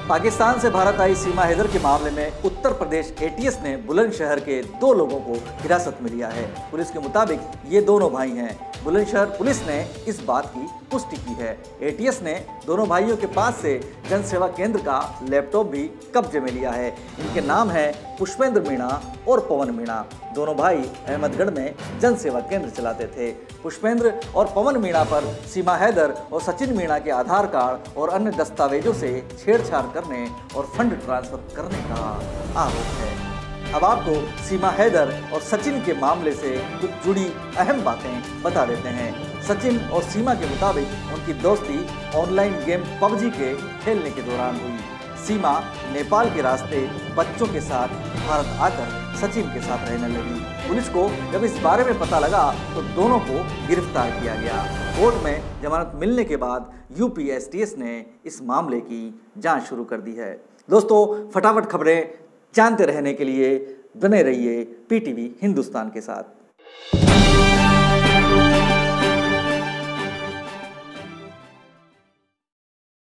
पाकिस्तान से भारत आई सीमा हैदर के मामले में उत्तर प्रदेश एटीएस ने बुलंदशहर के 2 लोगों को हिरासत में लिया है। पुलिस के मुताबिक ये दोनों भाई हैं। बुलंदशहर पुलिस ने इस बात की पुष्टि की है। एटीएस ने दोनों भाइयों के पास से जन सेवा केंद्र का लैपटॉप भी कब्जे में लिया है। इनके नाम है पुष्पेंद्र मीणा और पवन मीणा। दोनों भाई अहमदगढ़ में जन सेवा केंद्र चलाते थे। पुष्पेंद्र और पवन मीणा पर सीमा हैदर और सचिन मीणा के आधार कार्ड और अन्य दस्तावेजों से छेड़छाड़ करने और फंड ट्रांसफर करने का आरोप है। अब आपको सीमा हैदर और सचिन के मामले से कुछ जुड़ी अहम बातें बता देते हैं। सचिन और सीमा के मुताबिक उनकी दोस्ती ऑनलाइन गेम पबजी के खेलने के दौरान हुई। सीमा नेपाल के रास्ते बच्चों के साथ भारत आकर सचिन के साथ रहने लगी। पुलिस को जब इस बारे में पता लगा तो दोनों को गिरफ्तार किया गया। कोर्ट में जमानत मिलने के बाद यूपी एटीएस ने इस मामले की जांच शुरू कर दी है। दोस्तों, फटाफट खबरें जानते रहने के लिए बने रहिए पीटीवी हिंदुस्तान के साथ।